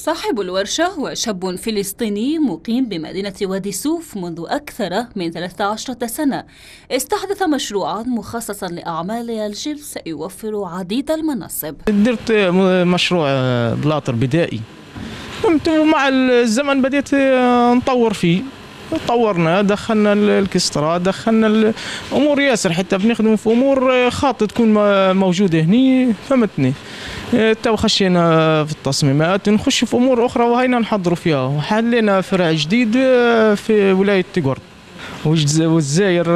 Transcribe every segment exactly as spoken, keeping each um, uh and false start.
صاحب الورشة هو شاب فلسطيني مقيم بمدينة وادي سوف منذ أكثر من ثلاث عشرة سنة. استحدث مشروعا مخصصا لأعمال الجبس يوفر عديد المناصب. درت مشروع بلاطر بدائي، مع الزمن بديت نطور فيه، طورنا دخلنا الكسترة، دخلنا الأمور ياسر، حتى بنخدم في أمور خاطئة تكون موجودة هني، فهمتني. تو خشينا في التصميمات، نخش في أمور أخرى وهينا نحضروا فيها، وحلينا فرع جديد في ولاية تقرد والجزائر،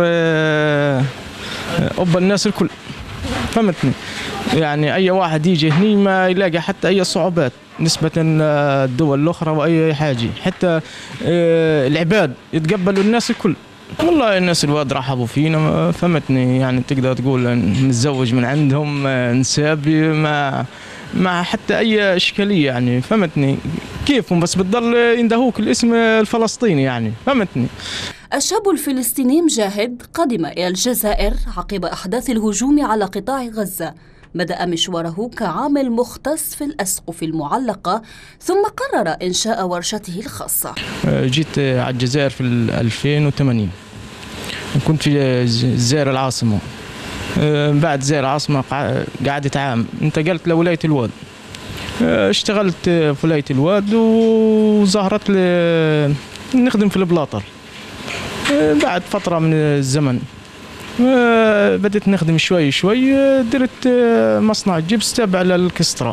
أوبا الناس الكل، فهمتني. يعني أي واحد يجي هني ما يلاقي حتى أي صعوبات نسبة الدول الأخرى وأي حاجة، حتى العباد يتقبلوا الناس الكل. والله الناس الواد رحبوا فينا، فهمتني. يعني تقدر تقول نتزوج من عندهم، نسابي ما مع حتى أي إشكالية، يعني فهمتني كيفهم، بس بتضل يندهوك الاسم الفلسطيني، يعني فهمتني. الشاب الفلسطيني مجاهد قدم إلى الجزائر عقب أحداث الهجوم على قطاع غزة. بدأ مشواره كعامل مختص في الأسقف المعلقة، ثم قرر إنشاء ورشته الخاصة. جيت على الجزائر في ألفين وثمانية، كنت في الجزائر العاصمة. بعد الجزائر العاصمة قعدت عام، انتقلت لولاية الواد، اشتغلت في ولاية الواد وظهرت نخدم في البلاطر. بعد فترة من الزمن بدأت نخدم شوي شوي، درت مصنع جبس تابع للكسترة،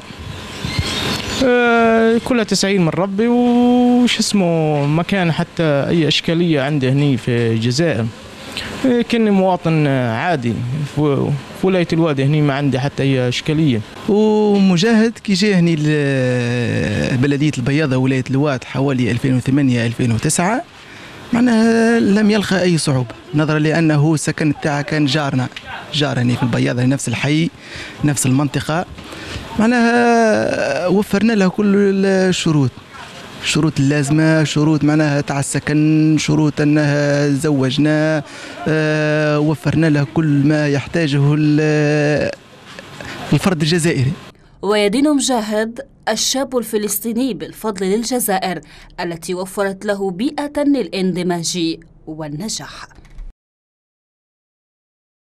كلها تسعين من ربي، وش اسمه ما كان حتى أي إشكالية عندي هني في الجزائر. كني مواطن عادي في ولاية الوادي هني، ما عندي حتى أي إشكالية. ومجاهد كي جاء هني بلدية البياضة ولاية الواد حوالي ألفين وثمانية ألفين وتسعة، معناها لم يلقى أي صعوبة، نظرا لأنه سكن تاعه كان جارنا، جار هني في البياضة، نفس الحي نفس المنطقة. معناها وفرنا له كل الشروط، شروط اللازمة، شروط معناها تاع السكن، شروط أنها زوجنا، أه وفرنا له كل ما يحتاجه الفرد الجزائري. ويدين مجاهد الشاب الفلسطيني بالفضل للجزائر التي وفرت له بيئة للاندماج والنجاح.